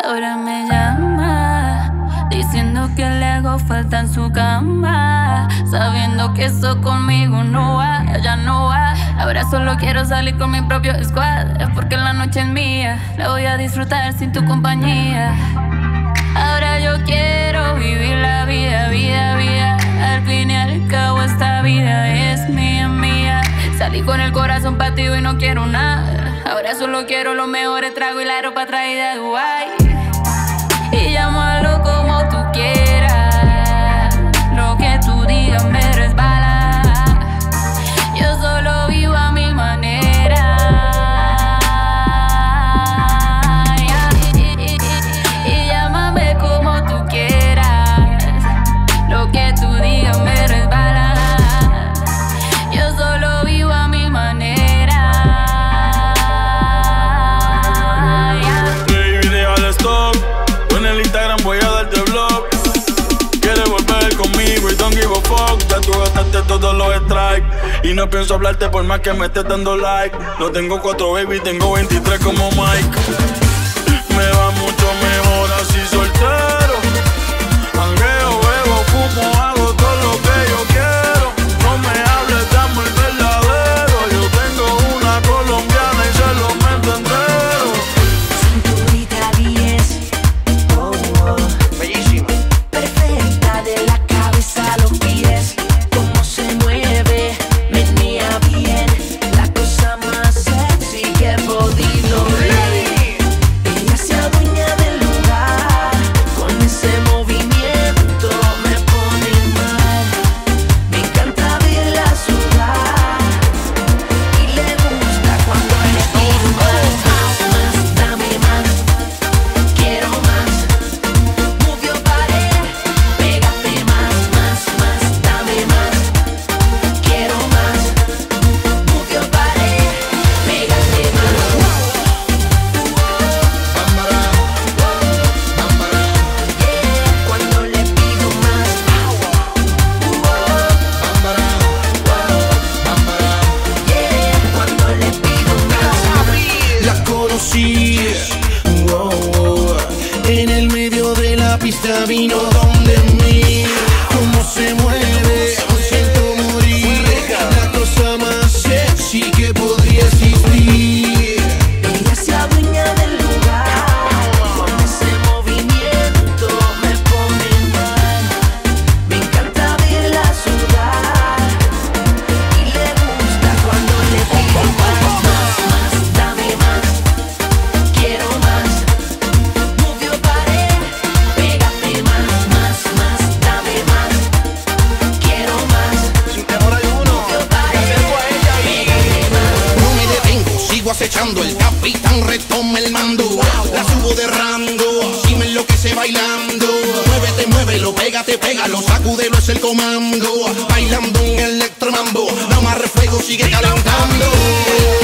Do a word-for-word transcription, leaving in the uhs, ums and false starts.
ahora me llama, diciendo que le hago falta en su cama, sabiendo que eso conmigo no va, ya no va. Ahora solo quiero salir con mi propio squad, es porque la noche es mía, la voy a disfrutar sin tu compañía. Ahora yo quiero vivir la vida, vida, vida. Al fin y al cabo esta vida es mía, mía. Salí con el corazón partido y no quiero nada. Ahora solo quiero los mejores tragos y la ropa traída de Dubái. Y llámalo como tú quieras, lo que tú digas me resbala. Yo solo vivo a mi manera. Y, y, y, y llámame como tú quieras, lo que tú digas me resbala. Yo solo vivo a mi manera. Baby, deja de stop. Tú en el Instagram voy a darte blog. Quieres volver conmigo y don't give a fuck. Ya tú gastaste todos los strikes y no pienso hablarte por más que me estés dando like. No tengo cuatro baby, tengo veintitrés como Mike. Me va mucho mejor así soltero. Jangueo, bebo, fumo, hago todo lo que yo quiero. No me hables de amor verdadero. Yo tengo una colombiana y se lo meto entero. Cinturita diez, oh, oh. Bellísima. Perfecta de la cabeza a los pies. Cómo se mueve, menea bien. La cosa más sexy que he podido ver. Ella se adueña del lugar. Con ese movimiento me pone mal. Me encanta verla sudar. Y le gusta cuando le pido más. Más, más, dame más. Quiero más. Move your body. Pégate más, más, más. Dame más. Quiero más. Move your body. Pégate más. Yeah, cuando le pido más. Yeah, cuando le pido más. La conocí, wow, wow. En el medio de la pista vino donde mí. Cómo se mueve, me siento morir. La cosa más sexy que podría existir. Ella se adueña del lugar. Con ese movimiento me pone mal. Me encanta verla sudar. Y le gusta cuando le pido más. Más, más, dame más. Quiero más. Move your body. Pégate más, más, más. Dame más. Quiero más. Sin temor alguno. Move your body. Me acerco a ella y Pégate más. No me detengo, sigo acechando. El capitán retoma el mando. La subo de rango, si me enloquece bailando. Muévete, muévelo, pégate, pégalo. Sacúdelo, es el comando. Bailando un electromambo. No más reflejo, sigue calentando.